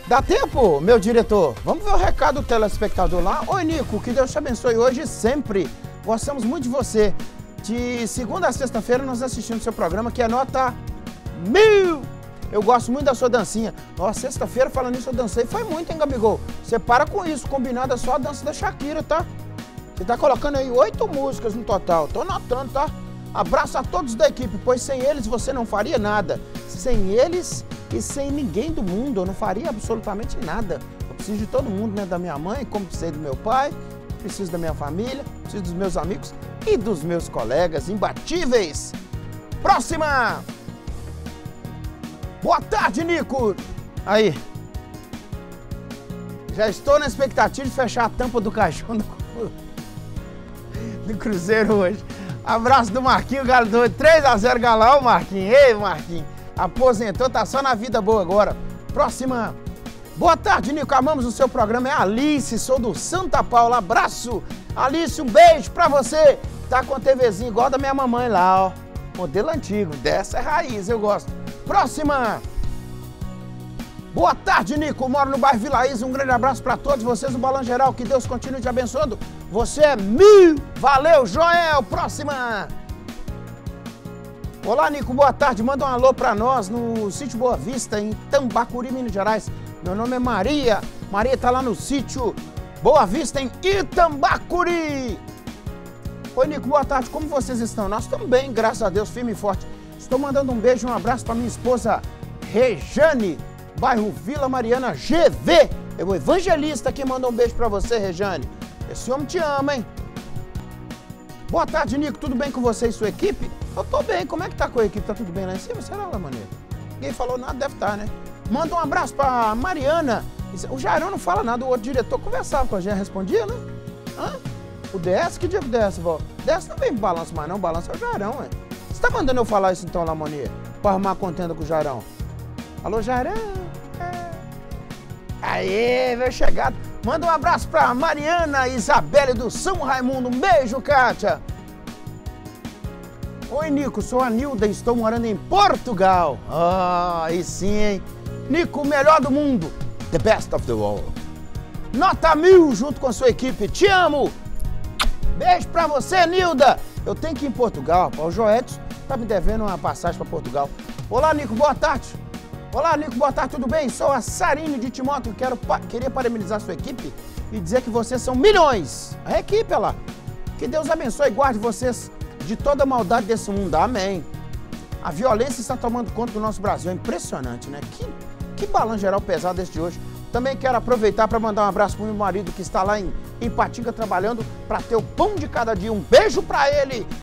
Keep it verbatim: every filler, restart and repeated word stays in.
Dá tempo, meu diretor? Vamos ver o recado do telespectador lá. Oi, Nico, que Deus te abençoe hoje e sempre. Gostamos muito de você. De segunda a sexta-feira nós assistimos seu programa, que é nota mil. Eu gosto muito da sua dancinha. Nossa, sexta-feira, falando isso, eu dancei. Foi muito, hein, Gabigol? Você para com isso, combinado é só a dança da Shakira, tá? Você tá colocando aí oito músicas no total. Tô notando, tá? Abraço a todos da equipe, pois sem eles você não faria nada. Sem eles e sem ninguém do mundo, eu não faria absolutamente nada. Eu preciso de todo mundo, né? Da minha mãe, como precisei do meu pai, preciso da minha família, preciso dos meus amigos e dos meus colegas imbatíveis. Próxima! Boa tarde, Nico! Aí. Já estou na expectativa de fechar a tampa do caixão do, do Cruzeiro hoje. Abraço do Marquinho, Galo doido. três a zero Galão, Marquinho. Ei, Marquinho. Aposentou, tá só na vida boa agora. Próxima. Boa tarde, Nico. Amamos o seu programa. É a Alice, sou do Santa Paula. Abraço. Alice, um beijo pra você. Tá com a TVzinha igual da minha mamãe lá, ó. Modelo antigo. Dessa é raiz, eu gosto. Próxima. Boa tarde, Nico. Moro no bairro Vila Isa. Um grande abraço pra todos vocês do Balão Geral. Que Deus continue te abençoando. Você é mil. Valeu, Joel. Próxima. Olá, Nico. Boa tarde. Manda um alô pra nós no sítio Boa Vista, em Tambacuri, Minas Gerais. Meu nome é Maria. Maria tá lá no sítio Boa Vista, em Itambacuri. Oi, Nico. Boa tarde. Como vocês estão? Nós estamos bem, graças a Deus, firme e forte. Estou mandando um beijo e um abraço pra minha esposa Rejane, bairro Vila Mariana G V. É o evangelista que manda um beijo pra você, Rejane. Esse homem te ama, hein? Boa tarde, Nico. Tudo bem com você e sua equipe? Eu tô bem. Como é que tá com a equipe? Tá tudo bem lá em cima? Será lá, maneiro? Ninguém falou nada, deve estar, né? Manda um abraço pra Mariana. O Jairão não fala nada, o outro diretor conversava com a gente, respondia, né? Hã? O D S? Que dia que o D S, vó? O D S não vem balanço mais não, balanço é o Jairão, ué. Você tá mandando eu falar isso então, Lamonia? Pra arrumar a contenda com o Jairão? Alô, Jairão? É. Aê, veio chegado. Manda um abraço pra Mariana Isabelle do São Raimundo. Um beijo, Kátia. Oi, Nico, sou a Nilda e estou morando em Portugal. Ah, aí sim, hein? Nico, o melhor do mundo. The best of the world. Nota mil junto com a sua equipe. Te amo. Beijo pra você, Nilda. Eu tenho que ir em Portugal. O Joetis tá me devendo uma passagem pra Portugal. Olá, Nico, boa tarde. Olá, Nico, boa tarde, tudo bem? Sou a Sarine de Timóteo. Quero, queria parabenizar a sua equipe e dizer que vocês são milhões. A equipe, olha lá. Que Deus abençoe e guarde vocês de toda a maldade desse mundo. Amém. A violência está tomando conta do nosso Brasil. É impressionante, né? Que, que balanço geral pesado esse de hoje. Também quero aproveitar para mandar um abraço para o meu marido que está lá em Ipatinga trabalhando para ter o pão de cada dia. Um beijo para ele.